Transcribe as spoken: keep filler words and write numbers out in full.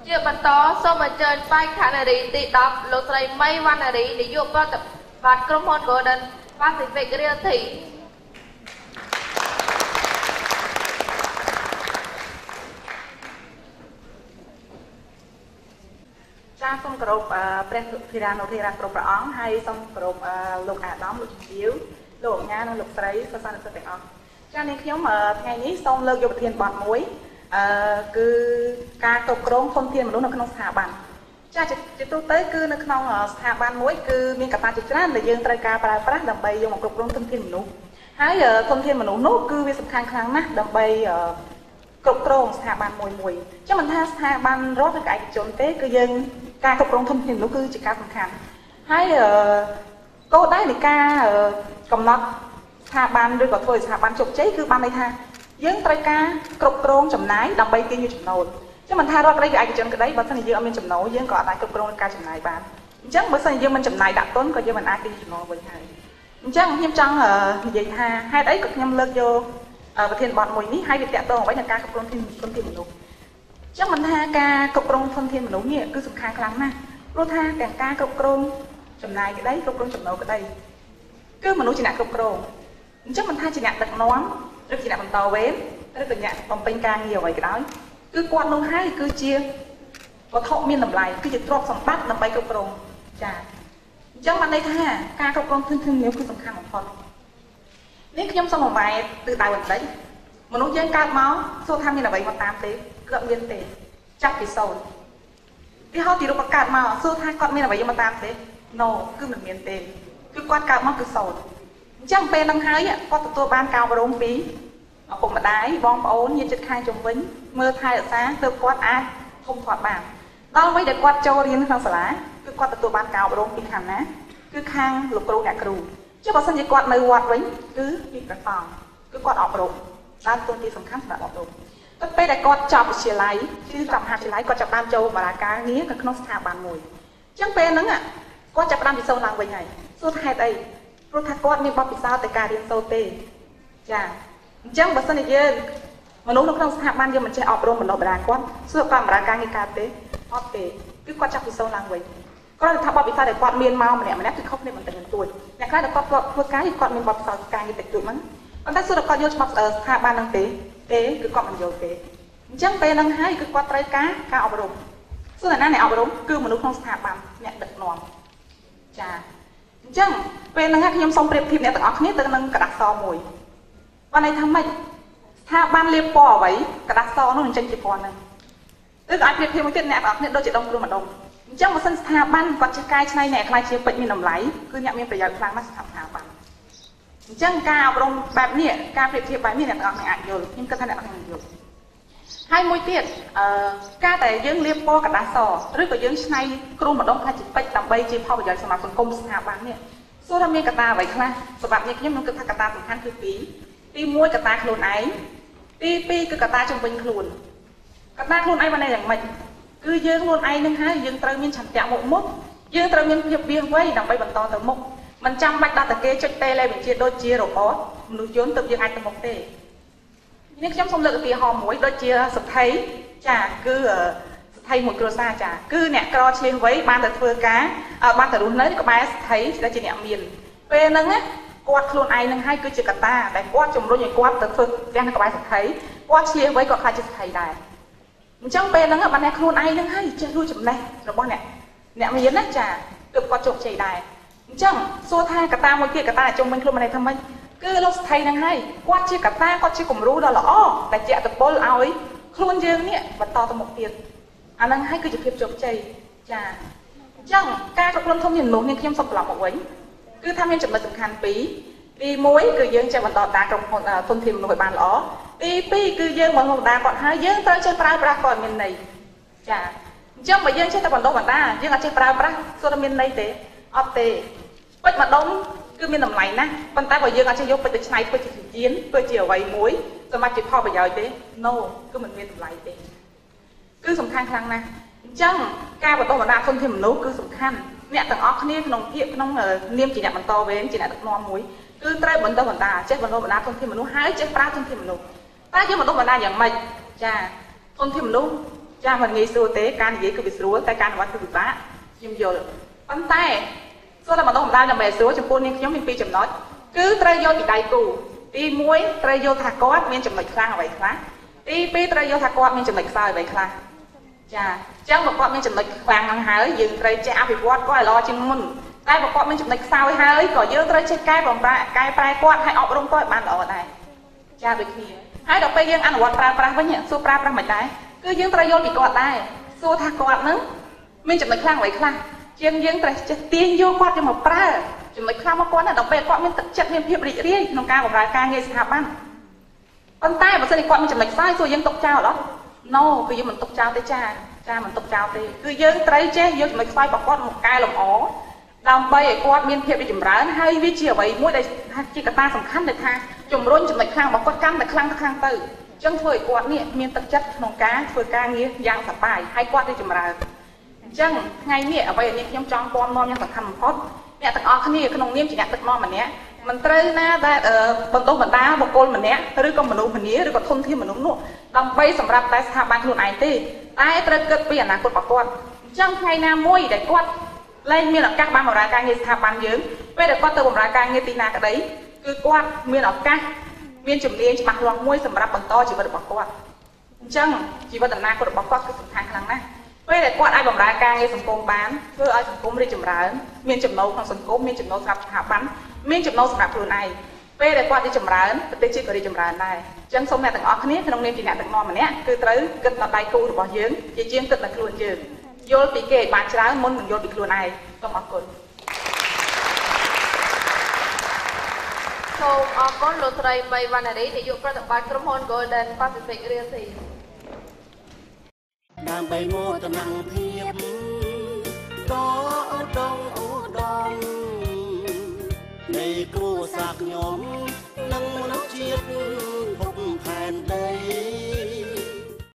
ជាបន្តសូមអញ្ជើញបែកខនារីទីដប់លោកស្រីមីវណ្ណារីនាយកប្រតិបត្តិក្រុមហ៊ុន Golden Pacific Realty ចាសូមគោរពព្រះធិរានុធិរាគ្រប់ព្រះអង្គហើយសូមគោរពលោកអាដាមលោកជាវលោកអញ្ញានិងលោកស្រីសិស្សានុសិស្សទាំងអស់ចានាងខ្ញុំថ្ងៃនេះសូមលើកយកប្រធានបទមួយអឺគឺការគ្រប់គ្រងធនធានមនុស្សនៅក្នុងស្ថាប័នចាជាទូទៅគឺនៅក្នុងស្ថាប័នមួយគឺមានកត្តាជាច្រើនដែលយើងត្រូវការប្រើប្រាស់ដើម្បីយកមកគ្រប់គ្រងធនធានមនុស្សហើយធនធានមនុស្សនោះគឺវាសំខាន់ខ្លាំងណាស់ដើម្បីគ្រប់គ្រងស្ថាប័នមួយមួយចឹងមិនថាស្ថាប័នរដ្ឋឬក៏ឯកជនទេគឺយើងការគ្រប់គ្រងធនធានមនុស្សគឺជាការសំខាន់ហើយគោលដៅនៃការកំណត់ស្ថាប័នឬក៏ធ្វើឲ្យស្ថាប័នជោគជ័យគឺបានន័យថាយើងត្រូវការគ្រប់គ្រងចំណាយដើម្បីទាញយកចំណូលចឹងមិនថារដ្ឋក្តីឬឯកជនក្តីបើមិនយើងអត់មានចំណូលយើងក៏អាចគ្រប់គ្រងការចំណាយបានអញ្ចឹងបើមិនយើងមិនចំណាយដាក់ទុនក៏យើងមិនអាចទាញចំណូលវិញហើយអញ្ចឹងខ្ញុំចង់និយាយថាហេតុអីក៏ខ្ញុំលើកយកប្រធានបទមួយនេះហើយវាតាក់ទងអ្វីនឹងការគ្រប់គ្រងធនធានមនុស្សចឹងមិនថាការគ្រប់គ្រងធនធានមនុស្សនេះគឺសំខាន់ខ្លាំងណាស់ព្រោះថាទាំងការគ្រប់គ្រងចំណាយក្តីគ្រប់គ្រងចំណូលក្តីគឺមនុស្សជាអ្នកគ្រប់គ្រងអញ្ចឹងមិនថាជាអ្នកដឹកនាំឬជាអ្នកបន្តវេនឬក៏អ្នកបំពេញការងារអ្វីក៏ដោយគឺគាត់នោះហើយគឺជាវត្ថុមានតម្លៃគឺជាទ្រព្យសម្បត្តិដើម្បីគ្រប់គ្រងចាអញ្ចឹងបានន័យថាការគ្រប់គ្រងធនធានមនុស្សគឺសំខាន់បំផុតនេះខ្ញុំសូមបង្វែរទិសដៅបន្តិចមនុស្សយើងកើតមកសួរថាមានអ្វីមកតាមទេគឺអត់មានទេចាប់ពីសូន្យទីហោទីរូបកើតមកសួរថាគាត់មានអ្វីមកតាមទេ no គឺមិនមានទេគឺគាត់កើតមកគឺសូន្យអញ្ចឹងពេលហ្នឹងហើយគាត់ទទួលបានការអប់រំពីឪពុកម្ដាយបងប្អូនញាតិជិតខាងជុំវិញមើលថែរក្សាទើបគាត់អាចធំធាត់បានដល់ពេលដែលគាត់ចូលរៀនក្នុងសាលាគឺគាត់ទទួលបានការអប់រំពីខាងណាគឺខាងលោកគ្រូអ្នកគ្រូចុះបើសិនជាគាត់នៅវត្តវិញគឺពីព្រះសង្ឃគឺគាត់អប់រំតាមតួនាទីសំខាន់សម្រាប់អប់រំទៅពេលដែលគាត់ចប់វិទ្យាល័យគឺកម្មមហាវិទ្យាល័យគាត់ចាប់បានចូលបម្រើការងារនៅក្នុងស្ថាប័នមួយអញ្ចឹងពេលហ្នឹងគាត់ចាប់បានពីសូន្យឡើងវិញហើយសួរថាហេតុអីព្រោះថាគាត់មានបទពិសោធន៍តែការរៀនសូត្រទេចាអញ្ចឹងបើសិនជាយើងមនុស្សនៅក្នុងស្ថាប័នយើងមិនចេះអប់រំបណ្ដុះបណ្ដាលគាត់សួរគាត់បម្រើការងារកើតទេអត់ទេគឺគាត់ចាប់ពីសូន្យឡើងវិញគាត់ថាបទពិសោធន៍ដែលគាត់មានមកម្នាក់ម្នាក់គឺខុសគ្នាបន្តិចបន្តួចអ្នកខ្លះដែលគាត់ធ្វើការគាត់មានបទពិសោធន៍ការងារតិចតួចហ្នឹងប៉ុន្តែសួរគាត់យកច្បាប់ស្ថាប័នហ្នឹងទេទេគឺគាត់មិនយល់ទេអញ្ចឹងពេលហ្នឹងហើយគឺគាត់ត្រូវការការអប់រំសួរណាអ្នកអប់រំគឺមនុស្សក្នុងស្ថាប័នអ្នកដឹកនាំចាអញ្ចឹងពេលហ្នឹងខ្ញុំសូមប្រៀបធៀបអ្នកទាំងអស់គ្នាទៅនឹងกระดาษសមួយបានន័យថាម៉េចស្ថាប័នលាបពណ៌អ្វីกระดาษសនោះនឹងចេញជាពណ៌ហ្នឹងឬក៏អាចប្រៀបធៀបមួយទៀតអ្នកទាំងអស់គ្នាដូចជាដុំគ្រូម្ដុំអញ្ចឹងបើសិនស្ថាប័នគាត់ចេះកែច្នៃអ្នកខ្លាចជាពេជ្រមានតម្លៃគឺអ្នកមានប្រយោជន៍ខ្លាំងណាស់សម្រាប់ស្ថាប័នអញ្ចឹងការអប់រំបែបនេះការប្រៀបធៀបបែបនេះអ្នកទាំងអស់គ្នាអាចយល់ខ្ញុំគិតថាអ្នកទាំងអស់គ្នាយល់ហើយមួយទៀតអឺការដែលយើងលាបពណ៌กระดาษសឬក៏យើងច្នៃគ្រូម្ដុំខ្លាចជាពេជ្រដើម្បីជាផលប្រយោជន៍សម្រាប់សង្គមស្ថាប័ននេះសួរថាមានកត្តាអ្វីខ្លះសម្រាប់អ្នកខ្ញុំខ្ញុំគិតថាកត្តាសំខាន់គឺពីរទីមួយកត្តាខ្លួនឯងទីពីរគឺកត្តាជំនាញខ្លួនកត្តាខ្លួនឯងបានន័យយ៉ាងម៉េចគឺយើងខ្លួនឯងនឹងហើយយើងត្រូវមានឆន្ទៈមុខមុខយើងត្រូវមានភាពវាងវៃដើម្បីបន្តទៅមុខមិនចាំបាច់ដល់តែគេចុចតេឡេវិទ្យាដូចជារបបមនុស្សយន្តទៅយើងអាចទៅមុខទេនេះខ្ញុំសូមលើកឧទាហរណ៍មួយដូចជាសទ្ធិចាគឺសទ្ធិមួយគ្រួសារចាគឺអ្នកក្រឆ្លៀសវៃបានទៅធ្វើការបានទៅរស់នៅក្បែរសទ្ធិដែលជាអ្នកមានពេលហ្នឹងគាត់ខ្លួនឯងនឹងហើយគឺជាកត្តាដែលគាត់ជំរុញឲ្យគាត់ទៅធ្វើផ្ទះនៅក្បែរសទ្ធិគាត់ឆ្លៀសវៃគាត់ខ្លាចជាសទ្ធិដែរអញ្ចឹងពេលហ្នឹងបានអ្នកខ្លួនឯងនឹងហើយចេះรู้ចំណេះរបស់អ្នកអ្នកមានណាចាទើបគាត់ជោគជ័យដែរអញ្ចឹងសួរថាកត្តាមួយទៀតកត្តាជំរុញខ្លួនមិនថាម៉េចគឺលោកសទ្ធិហ្នឹងហើយគាត់ជាកត្តាគាត់ជាគំរូដ៏ល្អដែលជាអត្តពលឲ្យខ្លួនយើងនេះបន្តទៅមុខទៀតអាហ្នឹងហើយគឺជាភាពជោគជ័យចាអញ្ចឹងការគ្រប់គ្រងធនធានមនុស្សនេះខ្ញុំសូមត្រឡប់មកវិញគឺថាមានចំណុចសំខាន់ពីរទីមួយគឺយើងចេះបន្តតាក្រុមហ៊ុនធនធានមនុស្សឲ្យបានល្អទីពីរគឺយើងមកបណ្ដាគាត់ហើយយើងត្រូវចេះប្រើប្រាស់គាត់មានន័យចាអញ្ចឹងបើយើងចេះតែបន្តបណ្ដាយើងអត់ចេះប្រើប្រាស់សុទ្ធតែមានន័យទេអត់ទេពេជ្រមួយដុំគឺមានតម្លៃណាស់ប៉ុន្តែបើយើងអត់ចេះយកពេជ្រទៅច្នៃធ្វើជាជាជាធ្វើជាអ្វីមួយសម្រាប់ជាផលប្រយោជន៍ទេ no គឺមិនមានតម្លៃទេគឺសំខាន់ខ្លាំងណាស់អញ្ចឹងការបណ្ដុះបណ្ដាលធនធានមនុស្សគឺសំខាន់អ្នកទាំងអស់គ្នាក្នុងភាគក្នុងនាមជាអ្នកបន្តវេនជាអ្នកដឹកនាំមួយគឺត្រូវបណ្ដុះបណ្ដាលចេះបណ្ដុះបណ្ដាលធនធានមនុស្សហើយចេះប្រើធនធានមនុស្សតែយើងបណ្ដុះបណ្ដាលយ៉ាងម៉េចចាធនធានមនុស្សចចាមិនងាយស្រួលទេការនិយាយគឺវាស្រួលតែការអនុវត្តគឺពិបាកខ្ញុំយល់ប៉ុន្តែសួរតែម្ដងម្ដងដើម្បីស្រួលចំពោះនាងខ្ញុំមានពីរចំណុចគឺត្រូវយល់ពីដៃគូទីមួយត្រូវយល់ថាគាត់មានចំណុចខ្លាំងអ្វីខ្លះទីពីរត្រូវយល់ថាគាត់មានចំណុចខ្សោយអ្វីខ្លះចាអញ្ចឹងបើគាត់មានចំណុចខ្លាំងហ្នឹងហើយយើងត្រូវចេះអភិវឌ្ឍគាត់ឲ្យល្អជាងមុនតែបើគាត់មានចំណុចខ្សោយហើយក៏យើងត្រូវចេះកែបំប្រែកែប្រែគាត់ឲ្យអប់រំគាត់ឲ្យបានល្អដែរចាដូចគ្នាហើយដល់ពេលយើងអនុវត្តប្រើប្រាស់វិញសួរប្រើប្រាស់មិនដែរគឺយើងត្រូវយល់ពីគាត់ដែរសួរថាគាត់ហ្នឹងមានចំណុចខ្លាំងអ្វីខ្លះជាងយើងត្រូវចេះទាញយកគាត់យកមកប្រើចំណុចខ្លាំងមកគាត់ណាដល់ពេលគាត់មានទឹកចិត្តមានភាពរីករាយក្នុងការបម្រើការងារស្ថាប័នប៉ុន្តែបើសិនជាគាត់មានចំណុចខ្សោយសួរយើងទុកចោលអត់ no គឺយើងមិនទុកចោលទេចាចាមិនទុកចោលទេគឺយើងត្រូវចេះយកចំណុចខ្សោយរបស់គាត់មកកែលម្អដើម្បីឲ្យគាត់មានភាពរីកចម្រើនហើយវាជាអ្វីមួយដែលជាកត្តាសំខាន់ដែលថាជំរុញចំណុចខ្លាំងរបស់គាត់កាន់តែខ្លាំងទៅខ្លាំងទៅអញ្ចឹងធ្វើឲ្យគាត់នេះមានទឹកចិត្តក្នុងការធ្វើការងារយ៉ាងសប្បាយហើយគាត់រីកចម្រើនអញ្ចឹងថ្ងៃនេះអ្វីដែលខ្ញុំចង់ពំនាំយ៉ាងសំខាន់បំផុតអ្នកទាំងអស់គ្នាក្នុងនាមជាអ្នកដឹកនាំម្នាក់មិនត្រូវណាដែលបណ្ដុះបណ្ដាលបុគ្គលម្នាក់ឬក៏មនុស្សម្នាឬក៏ធនធានមនុស្សនោះដើម្បីសម្រាប់តែស្ថាប័នខ្លួនឯងទេតែត្រូវគិតពីអនាគតរបស់គាត់អញ្ចឹងថ្ងៃណាមួយដែលគាត់លែងមានឱកាសបានបម្រើការងារស្ថាប័នយើងពេលដែលគាត់ទៅបម្រើការងារទីណាក្តីគឺគាត់មានឱកាសមានជំនាញច្បាស់លាស់មួយសម្រាប់បន្តជីវិតរបស់គាត់អញ្ចឹងជីវិតអនាគតរបស់គាត់គឺសំខាន់ខ្លាំងណាស់ពេលដែលគាត់អាចបម្រើការងារសង្គមបានធ្វើឲ្យសង្គមរីកចម្រើនមានចំណូលក្នុងសង្គមមានចំណូលសម្រាប់ស្ថាប័នមានចំណូលសម្រាប់ខ្លួនឯងពេលដែលគាត់រីកចម្រើនប្រទេសជាតិក៏រីកចម្រើនដែរអញ្ចឹងសូមអ្នកទាំងអស់គ្នាក្នុងនាមជាអ្នកដឹកនាំម្នាក់គឺត្រូវគិតដល់ដៃគូរបស់យើងជាជាងគិតដល់ខ្លួនយើងយល់ពីគេឲ្យបានច្រើនមុននឹងយល់ពីខ្លួនឯងសូមអរគុណសូមអរគុណលោកស្រីមីវណ្ណារីនាយកប្រតិបត្តិក្រុមហ៊ុន Golden Pacific Realty ដើម្បីមោទនភាព